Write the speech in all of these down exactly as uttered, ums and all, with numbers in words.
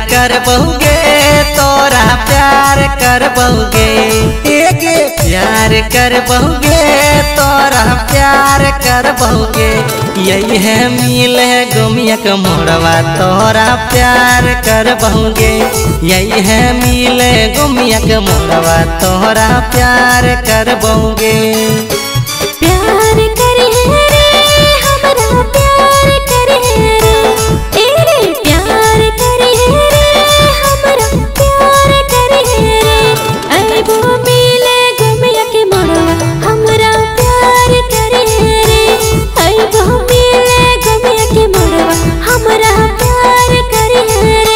कर बहुगे तोरा प्यार कर बहुगे एगे प्यार कर बहुगे तोरा प्यार कर बहुगे यही है मिले गुमिया के मोड़वा तोरा प्यार कर बहुगे यही है मिले गुमिया के मोड़वा तोरा प्यार कर बहुगे प्यार करे रे हमरा प्यार करे रे तेरे प्यार करे रे हमरा प्यार करे रे अबो मिले गुमिया के मोड़वा हमरा प्यार करे रे अबो मिले गुमिया के मोड़वा हमरा प्यार करे रे।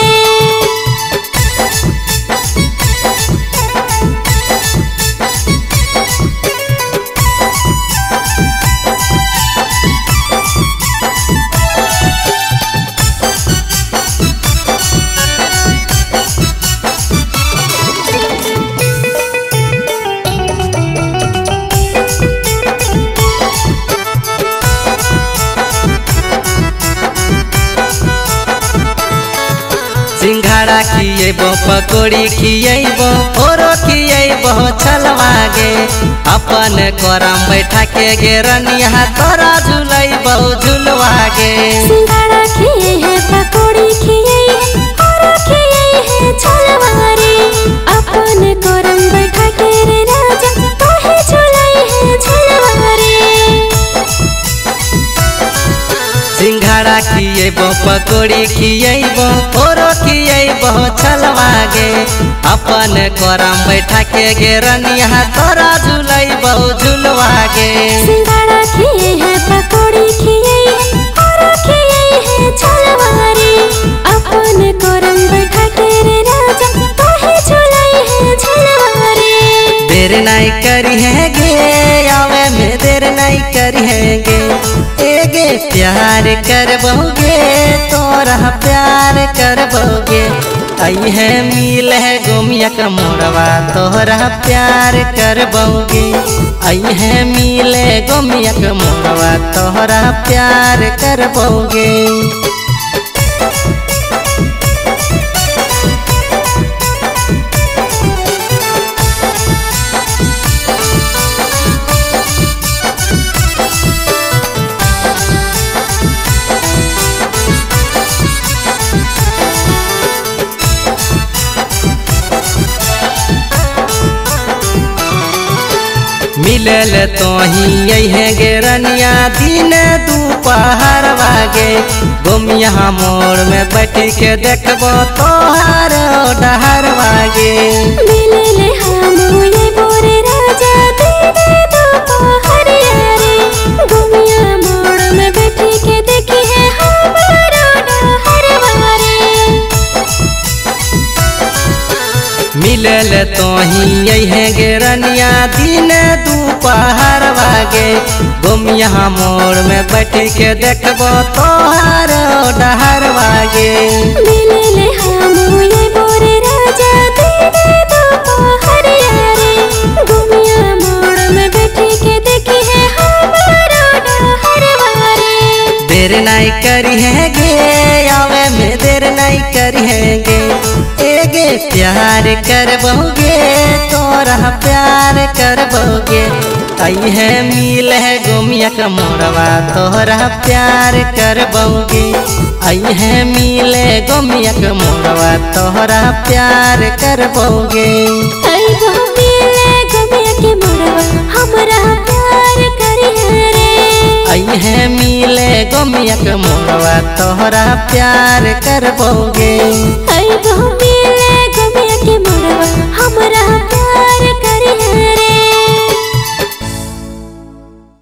सिंघाड़ा खिएबो पकौड़ी खिएबो ओरो खिएबो छलवागे अपन कोरम बैठा के गे रनिया तोरा झुलैबो झुलवागे सिंघाड़ा खिए है पकौड़ी खिए ओरो खिए है छलवारे अपन कोरम बैठा के रे राजा तोहे झुलाई है झुलवारे। सिंघाड़ा खिएबो पकौड़ी खिएबो ओरो खिएबो छलवागे अपन कोरम बैठा के गे रनिया तोरा झुलैबो झुलवागे सिंघाड़ा खिए है पकौड़ी खिए ओरो खिए है छलवारे अपन कोरम बैठा के रे राजा तोहे झुलाई है झुलवारे। देर नहीं करी है गे आवे में देर नहीं करी है गे एगे प्यार कर बहुगे तोरा प्यार कर बहुगे आई है मिल है गुमिया का मोड़वा तोरा प्यार कर बहुगे आई है मिल है गुमिया का मोड़वा तोरा प्यार कर बहुगे। मिलल तो ही यही गे रनिया दिन दोपहर वागे गुमिया मोड़ में बैठ के देखबो तोहार डहर वागे मिलल हम ये बोरे राजा दिन दोपहर रे गुमिया मोड़ में बैठ के देखी है हमारा डहर वारे। मिलल तो ही यही गे रनिया दिन दोपहर वागे गुमिया मोड़ में बैठ के देखबो तोहार डहर वागे मिलल हम ये बोरे राजा दिन दोपहर रे गुमिया मोड़ में बैठ के देखी है हमारा डहर वारे। देर नहीं करी है गे आवे में देर नहीं करी है गे एगे प्यार कर बहुगे तोरा प्यार कर बहुगे आई है मिल है गुमिया का मोड़वा तोरा प्यार कर बहुगे आई है मिल है गुमिया का मोड़वा तोरा प्यार कर बहुगे आई वो मिले गुमिया के मोड़वा हमरा प्यार करे रे आई है मिल है गुमिया का मोड़वा तोरा प्यार कर बहुगे आई वो मिले गुमिया के मोड़वा हमरा